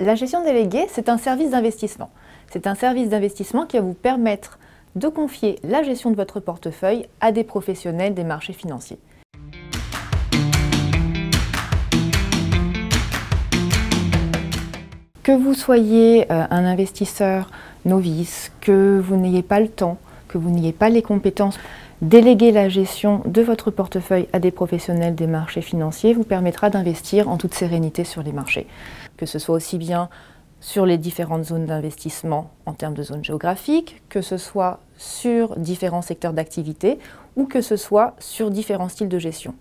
La gestion déléguée, c'est un service d'investissement. C'est un service d'investissement qui va vous permettre de confier la gestion de votre portefeuille à des professionnels des marchés financiers. Que vous soyez un investisseur novice, que vous n'ayez pas le temps, que vous n'ayez pas les compétences, déléguer la gestion de votre portefeuille à des professionnels des marchés financiers vous permettra d'investir en toute sérénité sur les marchés. Que ce soit aussi bien sur les différentes zones d'investissement en termes de zones géographiques, que ce soit sur différents secteurs d'activité ou que ce soit sur différents styles de gestion.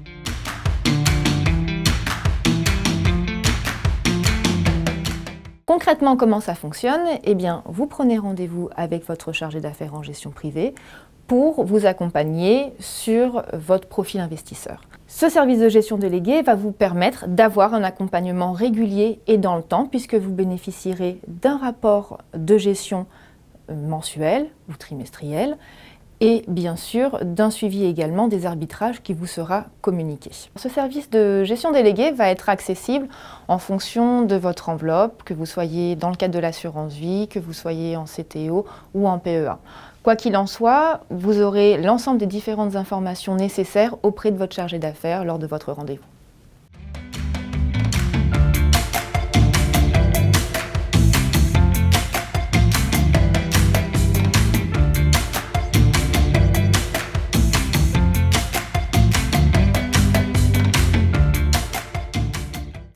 Concrètement, comment ça fonctionne? Eh bien, vous prenez rendez-vous avec votre chargé d'affaires en gestion privée pour vous accompagner sur votre profil investisseur. Ce service de gestion déléguée va vous permettre d'avoir un accompagnement régulier et dans le temps, puisque vous bénéficierez d'un rapport de gestion mensuel ou trimestriel, et bien sûr d'un suivi également des arbitrages qui vous sera communiqué. Ce service de gestion déléguée va être accessible en fonction de votre enveloppe, que vous soyez dans le cadre de l'assurance vie, que vous soyez en CTO ou en PEA. Quoi qu'il en soit, vous aurez l'ensemble des différentes informations nécessaires auprès de votre chargé d'affaires lors de votre rendez-vous.